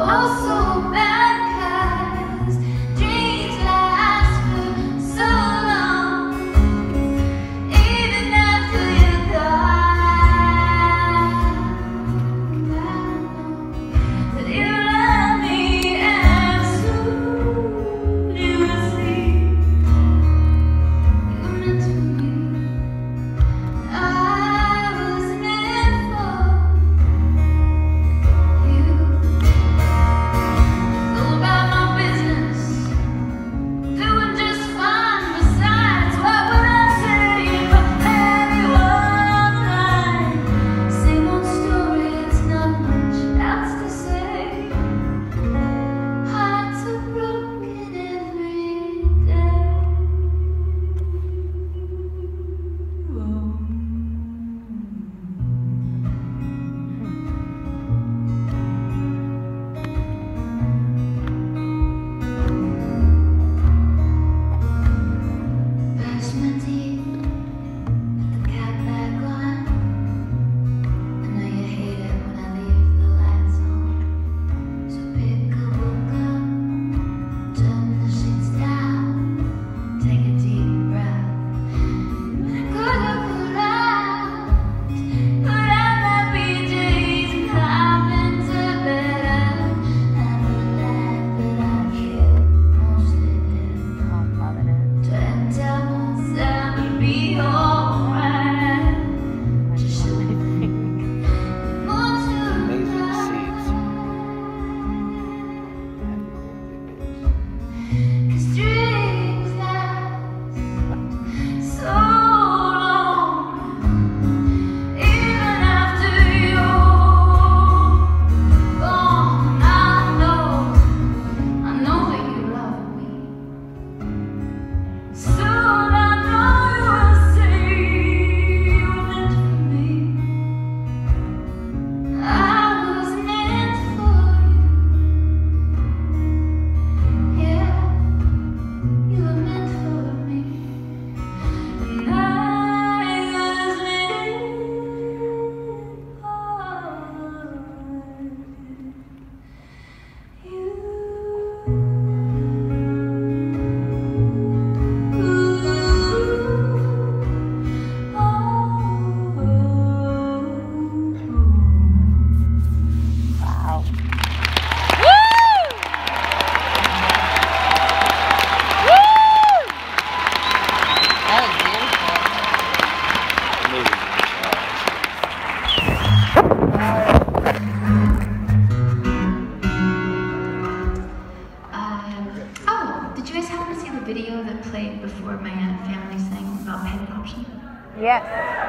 video that played before my family sang about pet adoption? Yes.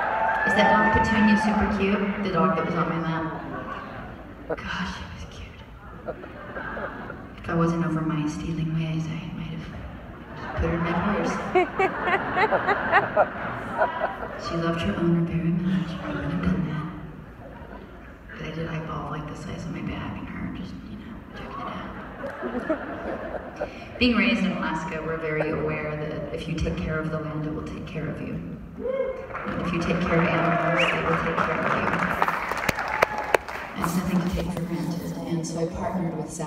Is that dog Petunia super cute? The dog that was on my lap. Gosh, she was cute. If I wasn't over my stealing ways, I might have put her in my purse. She loved her owner very much. I wouldn't have done that. But I did eyeball like the size of my back and her just, you know, checking it out. Being raised in Alaska, we're very aware that if you take care of the land, it will take care of you. And if you take care of animals, they will take care of you. It's nothing to take for granted. And so I partnered with Zach.